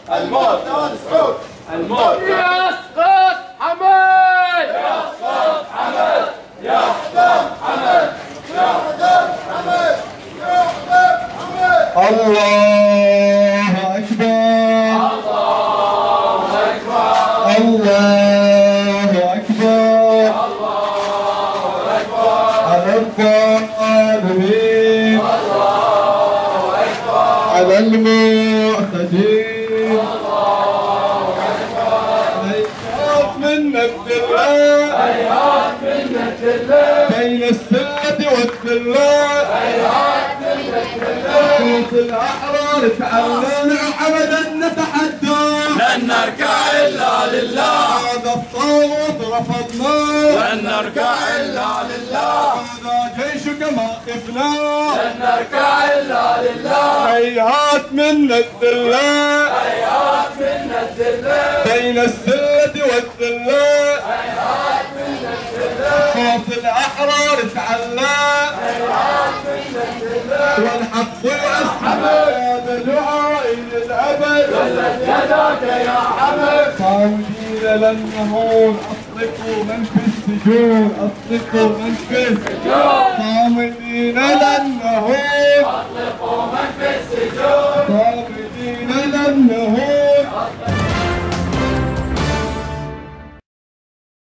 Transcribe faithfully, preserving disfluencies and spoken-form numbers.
الموت للسعود. الموت يسقط حمد. يسقط حمد. يسقط حمد. يسقط حمد. يسقط حمد. الله أكبر. الله أكبر. الله أكبر. الله أكبر. على الظالمين. الله أكبر. على المعتدين. الله أكبر. هيهات منك بالله. هيهات منك لله. بين السد والذلات. هيهات منك لله. صوت الأحرار تعلمنا أبدا نتحدى. لن نركع إلا لله. هذا الطاغوت رفضناه. لن نركع إلا لله. هذا جيشك ما إفناه. لن نركع إلا لله. هيهات منا الذلات. هيهات منا الذلات. بين السد والذلات. هيهات منا الذلات. صوت الأحرار تعلى. هيهات منا الذلات. والحق والأسماء هذا دعائي للأبد. جلت يداك يا حمد. صامدين لن نهون. أطلقوا من في السجون. أطلقوا من في السجون. صامدين لن نهون.